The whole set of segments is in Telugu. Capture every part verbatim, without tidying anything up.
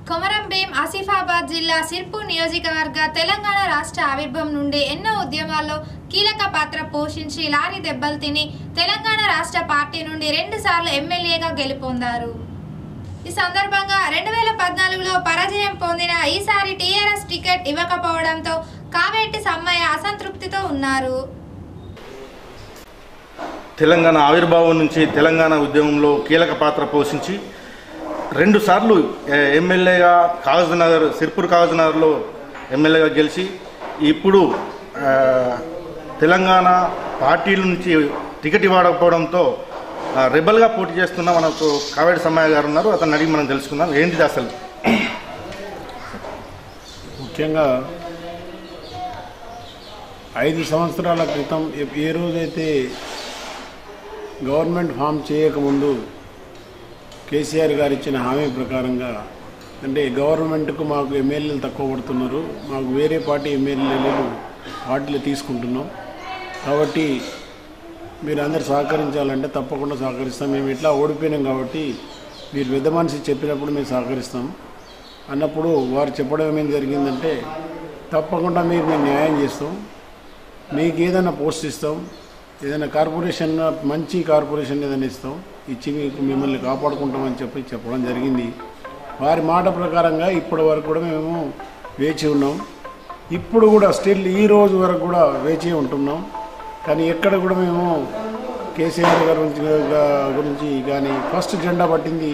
కొమరం భీం ఆసిఫాబాద్ జిల్లా సిర్పూర్ నియోజకవర్గ తెలంగాణ రాష్ట్ర ఆవిర్భావం నుండి ఎన్నో ఉద్యమాల్లో కీలక పాత్ర పోషించి లారీ దెబ్బలు తిని తెలంగాణ రాష్ట్ర పార్టీ నుండి రెండు సార్లు ఎమ్మెల్యేగా గెలుపొందారు. ఈ సందర్భంగా రెండు వేల పద్నాలుగులో పరాజయం పొందిన ఈసారి టీఆర్ఎస్ టికెట్ ఇవ్వకపోవడంతో కావేటి సమ్మయ్య అసంతృప్తితో ఉన్నారు. తెలంగాణ ఆవిర్భావం నుంచి తెలంగాణ ఉద్యమంలో కీలక పాత్ర పోషించి రెండు సార్లు ఎమ్మెల్యేగా కాగజ్నగర్ సిర్పూర్ కాగజ్నగర్లో ఎమ్మెల్యేగా గెలిచి ఇప్పుడు తెలంగాణ పార్టీల నుంచి టికెట్ ఇవ్వకపోవడంతో రెబల్గా పోటీ చేస్తున్న మనకు కావేటి సమ్మయ్య గారు ఉన్నారు. అతన్ని అడిగి మనం తెలుసుకుందాం ఏంటిది అసలు. ముఖ్యంగా ఐదు సంవత్సరాల క్రితం ఏ రోజైతే గవర్నమెంట్ ఫామ్ చేయకముందు కేసీఆర్ గారు ఇచ్చిన హామీ ప్రకారంగా, అంటే గవర్నమెంట్కు మాకు ఎమ్మెల్యేలు తక్కువ పడుతున్నారు, మాకు వేరే పార్టీ ఎమ్మెల్యేలు పార్టీలు తీసుకుంటున్నాం, కాబట్టి మీరు అందరు సహకరించాలంటే తప్పకుండా సహకరిస్తాం, మేము ఇట్లా ఓడిపోయినాం కాబట్టి మీరు పెద్ద మనిషి చెప్పినప్పుడు మేము సహకరిస్తాం అన్నప్పుడు వారు చెప్పడం ఏం జరిగిందంటే, తప్పకుండా మీరు మేము న్యాయం చేస్తాం, మీకు ఏదైనా పోస్ట్ ఇస్తాం, ఏదైనా కార్పొరేషన్ మంచి కార్పొరేషన్ ఏదైనా ఇస్తాం, ఇచ్చి మీకు మిమ్మల్ని కాపాడుకుంటామని చెప్పి చెప్పడం జరిగింది. వారి మాట ప్రకారంగా ఇప్పటి వరకు కూడా మేము వేచి ఉన్నాం. ఇప్పుడు కూడా స్టిల్ ఈ రోజు వరకు కూడా వేచి ఉంటున్నాం. కానీ ఎక్కడ కూడా మేము కేసీఆర్ గారి గురించి గురించి కానీ ఫస్ట్ జెండా పట్టింది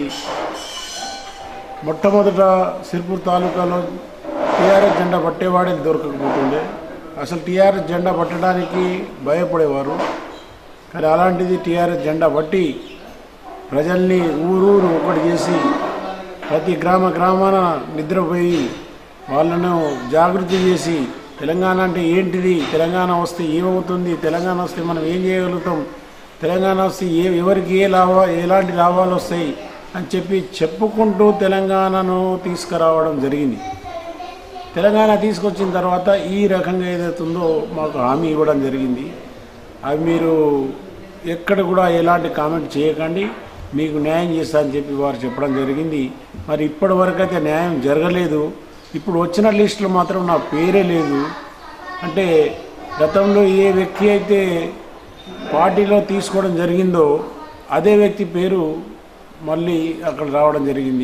మొట్టమొదట సిర్పూర్ తాలూకాలో టీఆర్ఎస్ జెండా పట్టేవాడే దొరకకపోతుండే, అసలు టీఆర్ఎస్ జెండా పట్టడానికి భయపడేవారు. కానీ అలాంటిది టీఆర్ఎస్ జెండా పట్టి ప్రజల్ని ఊరూరు ఒకటి చేసి ప్రతి గ్రామ గ్రామాన నిద్రపోయి వాళ్ళను జాగృతి చేసి తెలంగాణ అంటే ఏంటిది, తెలంగాణ వస్తే ఏమవుతుంది, తెలంగాణ వస్తే మనం ఏం చేయగలుగుతాం, తెలంగాణ వస్తే ఏ ఎవరికి ఏ లాభా ఎలాంటి లాభాలు వస్తాయి అని చెప్పి చెప్పుకుంటూ తెలంగాణను తీసుకురావడం జరిగింది. తెలంగాణ తీసుకొచ్చిన తర్వాత ఈ రకంగా ఏదైతుందో మాకు హామీ ఇవ్వడం జరిగింది. అవి మీరు ఎక్కడ కూడా ఎలాంటి కామెంట్ చేయకండి, మీకు న్యాయం చేస్తా అని చెప్పి వారు చెప్పడం జరిగింది. మరి ఇప్పటి వరకు అయితే న్యాయం జరగలేదు. ఇప్పుడు వచ్చిన లిస్టులో మాత్రం నా పేరే లేదు. అంటే గతంలో ఏ వ్యక్తి అయితే పార్టీలో తీసుకోవడం జరిగిందో అదే వ్యక్తి పేరు మళ్ళీ అక్కడ రావడం జరిగింది.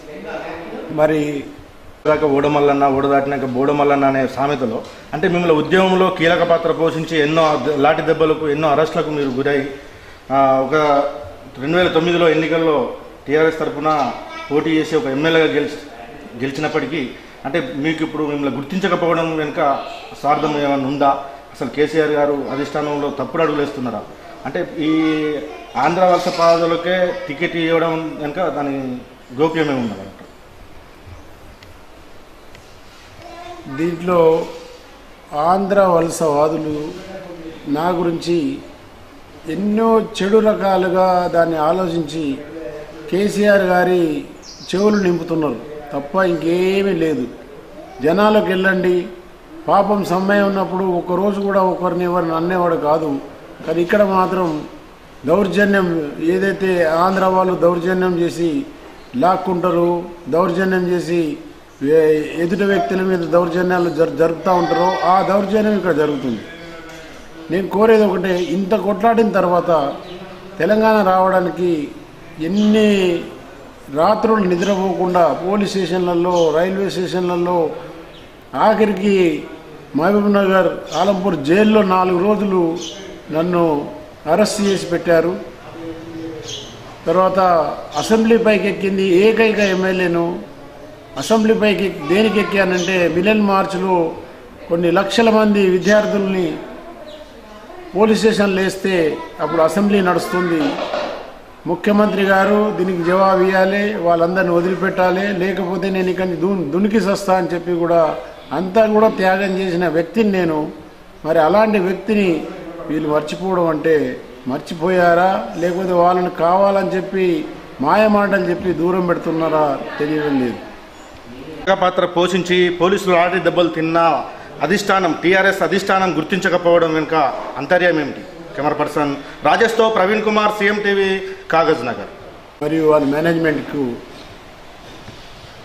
మరి దాకా ఓడమల్లన్న ఓడదాటినాక బోడమల్లన్న అనే సామెతలో అంటే మిమ్మల్ని ఉద్యమంలో కీలక పాత్ర పోషించి ఎన్నో లాఠీ దెబ్బలకు ఎన్నో అరెస్టులకు మీరు గురై ఒక రెండు వేల తొమ్మిదిలో ఎన్నికల్లో టీఆర్ఎస్ తరఫున పోటీ చేసి ఒక ఎమ్మెల్యేగా గెలిచి గెలిచినప్పటికీ అంటే మీకు ఇప్పుడు మిమ్మల్ని గుర్తించకపోవడం వెనుక స్వార్థం ఏమైనా ఉందా, అసలు కేసీఆర్ గారు అధిష్టానంలో తప్పుడు అడుగులు వేస్తున్నారా, అంటే ఈ ఆంధ్ర వలస పాదులకే టికెట్ ఇవ్వడం వెనుక దాని గోప్యమే ఉన్నది. దీంట్లో ఆంధ్ర వలసవాదులు నా గురించి ఎన్నో చెడు రకాలుగా దాన్ని ఆలోచించి కేసీఆర్ గారి చెవులు నింపుతున్నారు తప్ప ఇంకేమీ లేదు. జనాలకు వెళ్ళండి, పాపం సమ్మయ్య ఉన్నప్పుడు ఒకరోజు కూడా ఒకరిని ఎవరిని అన్నేవాడు కాదు. కానీ ఇక్కడ మాత్రం దౌర్జన్యం ఏదైతే ఆంధ్ర వాళ్ళు దౌర్జన్యం చేసి లాక్కుంటారు, దౌర్జన్యం చేసి ఎదుటి వ్యక్తుల మీద దౌర్జన్యాలు జరు జరుపుతూ ఉంటారో ఆ దౌర్జన్యం ఇక్కడ జరుగుతుంది. నేను కోరేది ఒకటే, ఇంత కొట్లాడిన తర్వాత తెలంగాణ రావడానికి ఎన్ని రాత్రులు నిద్రపోకుండా పోలీస్ స్టేషన్లలో రైల్వే స్టేషన్లలో ఆఖరికి మహబూబ్ నగర్ ఆలంపూర్ జైల్లో నాలుగు రోజులు నన్ను అరెస్ట్ చేసి పెట్టారు. తర్వాత అసెంబ్లీ పైకి ఎక్కింది ఏకైక ఎమ్మెల్యేను. అసెంబ్లీ పైకి దేనికి ఎక్కానంటే మిలియన్ మార్చ్లో కొన్ని లక్షల మంది విద్యార్థుల్ని పోలీస్ స్టేషన్లు వేస్తే అప్పుడు అసెంబ్లీ నడుస్తుంది. ముఖ్యమంత్రి గారు దీనికి జవాబు ఇవ్వాలి, వాళ్ళందరినీ వదిలిపెట్టాలి, లేకపోతే నేను ఇక్కడిని దు దునికి సస్తా అని చెప్పి కూడా అంతా కూడా త్యాగం చేసిన వ్యక్తిని నేను. మరి అలాంటి వ్యక్తిని వీళ్ళు మర్చిపోవడం అంటే మర్చిపోయారా, లేకపోతే వాళ్ళని కావాలని చెప్పి మాయమాటలు చెప్పి దూరం పెడుతున్నారా తెలియడం లేదు. పాత్ర పోషించి పోలీసులు లాఠీ దెబ్బలు తిన్న అధిష్టానం టీఆర్ఎస్ అధిష్టానం గుర్తించకపోవడం వెనుక అంతర్యం ఏమిటి? కెమెరా పర్సన్ రాజేష్తో ప్రవీణ్ కుమార్, సీఎం టీవీ, కాగజ్నగర్. మరియు వాళ్ళ మేనేజ్మెంట్కు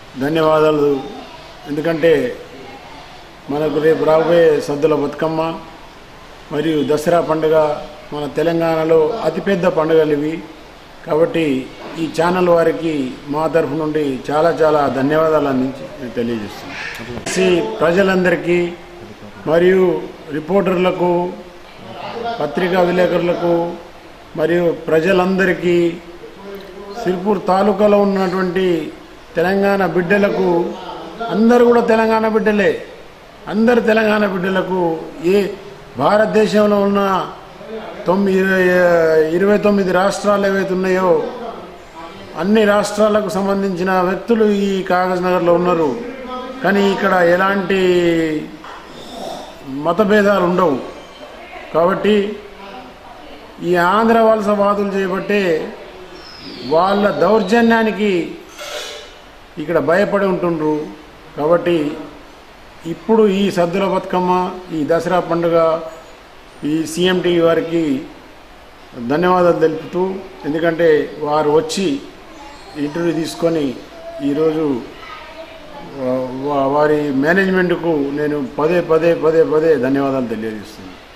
ధన్యవాదాలు. ఎందుకంటే మనకు రేపు రాబోయే సద్దుల బతుకమ్మ మరియు దసరా పండుగ మన తెలంగాణలో అతిపెద్ద పండుగలు ఇవి. కాబట్టి ఈ ఛానల్ వారికి మా తరఫు నుండి చాలా చాలా ధన్యవాదాలు అందించి నేను తెలియజేస్తున్నాను. ప్రజలందరికీ మరియు రిపోర్టర్లకు, పత్రికా విలేకరులకు మరియు ప్రజలందరికీ, సిర్పూర్ తాలూకాలో ఉన్నటువంటి తెలంగాణ బిడ్డలకు, అందరూ కూడా తెలంగాణ బిడ్డలే, అందరు తెలంగాణ బిడ్డలకు, ఏ భారతదేశంలో ఉన్న తొమ్మిది ఇరవై తొమ్మిది రాష్ట్రాలు ఏవైతే ఉన్నాయో అన్ని రాష్ట్రాలకు సంబంధించిన వ్యక్తులు ఈ కాగజ్ నగర్లో ఉన్నారు. కానీ ఇక్కడ ఎలాంటి మతభేదాలు ఉండవు. కాబట్టి ఈ ఆంధ్ర వలస వాదులు చేయబట్టే వాళ్ళ దౌర్జన్యానికి ఇక్కడ భయపడి ఉంటుండ్రు. కాబట్టి ఇప్పుడు ఈ సద్దుల బతుకమ్మ, ఈ దసరా పండుగ, ఈ సీఎంటీ వారికి ధన్యవాదాలు తెలుపుతూ, ఎందుకంటే వారు వచ్చి ఇంటర్వ్యూ తీసుకొని ఈరోజు వారి మేనేజ్మెంట్కు నేను పదే పదే పదే పదే ధన్యవాదాలు తెలియజేస్తున్నాను.